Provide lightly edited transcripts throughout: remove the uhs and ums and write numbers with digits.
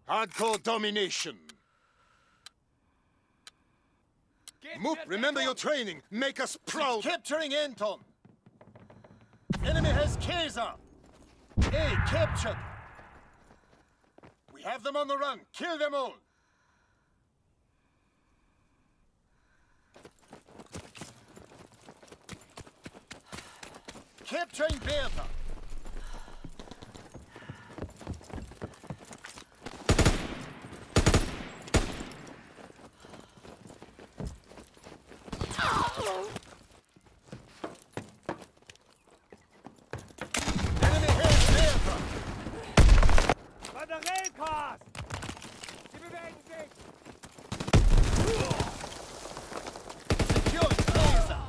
Hardcore domination. Moop, remember your training. Make us proud. Capturing Anton. Enemy has Kaiser. A captured. We have them on the run. Kill them all. Capturing Bertha. Enemy has Bertha. Batteriekast! Sie bewegen sich! Securing Kaiser.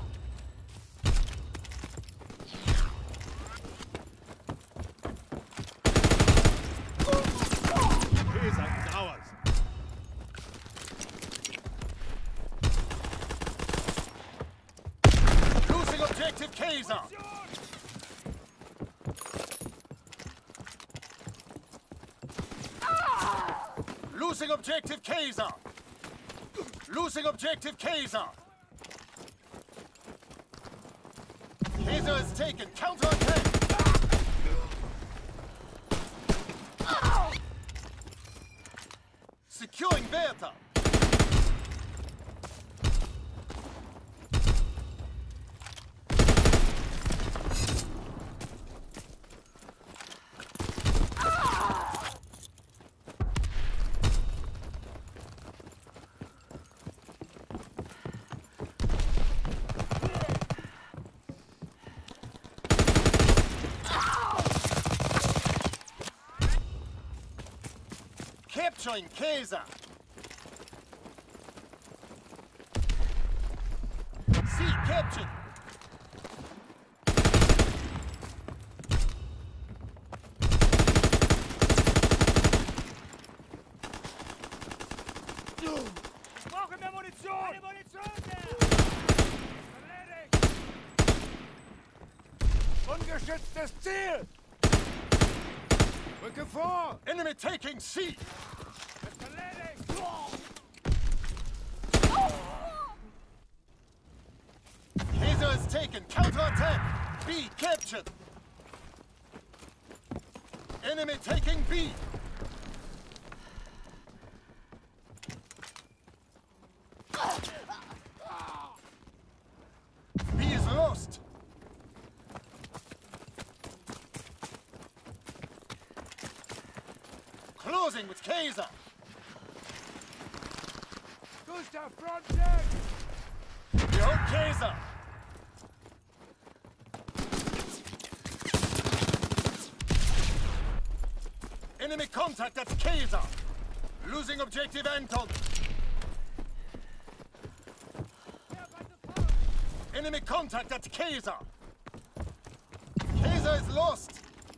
Kaiser is ours! Losing objective Kaiser. Losing objective Kaiser. Losing objective Kaiser. Kaiser is taken. Counter-attack. Securing Bertha. Capturing Kaiser. C captured. Brauchen wir Munition! Eine Munition mehr! Erledigt! Ungeschütztes Ziel! Rücke vor! Enemy taking C. Ist erledigt! Kaiser is taken. Counter-attack. B captured. Enemy taking B. B is lost. Closing with Kaiser. Gustav, front check! We hold Kaiser. Enemy contact at Kaiser. Losing objective Anton. Enemy contact at Kaiser. Kaiser is lost.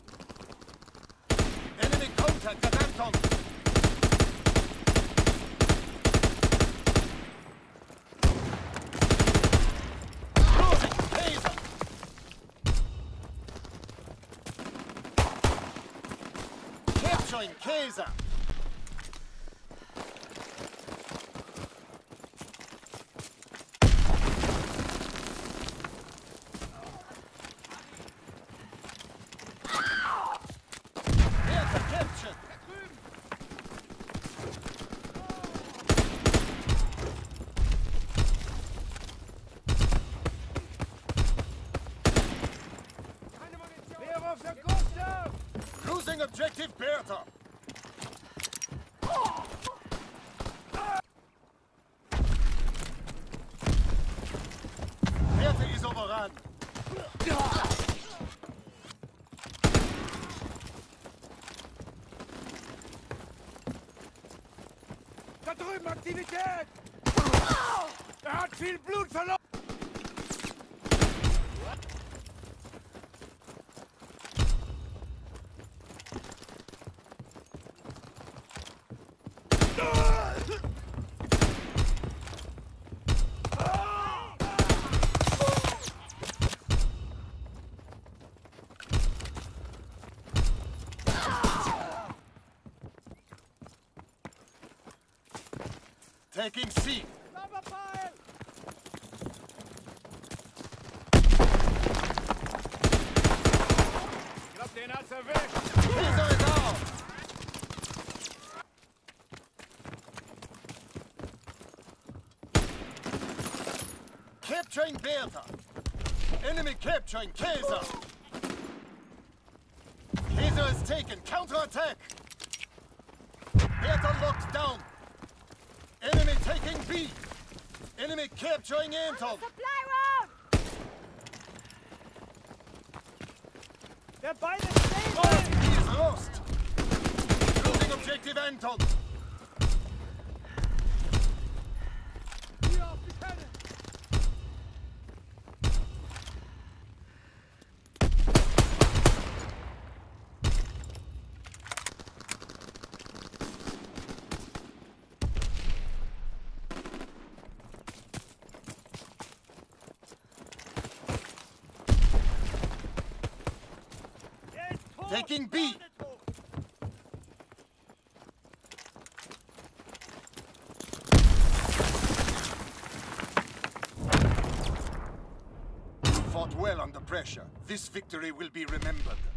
Enemy contact at Anton. Closing Kaiser. Capturing Kaiser. Bertha captured. Keine Munition! Wer auf der Gustav! Losing objective Bertha. Bertha is overrun. Da drüben Aktivität! Er hat viel Blut verloren! Taking C. Coverfire! Ich glaub, den hat's erwischt. Caesar is out. Capturing Bertha. Enemy capturing Caesar. Caesar is taken. Counterattack. Bertha locked down. Enemy taking B. Enemy capturing Anton. Supply road! Der beide stehen! Oh, he is lost. Losing objective Anton. Hier auf die Kenne! Taking B. Fought well under pressure. This victory will be remembered.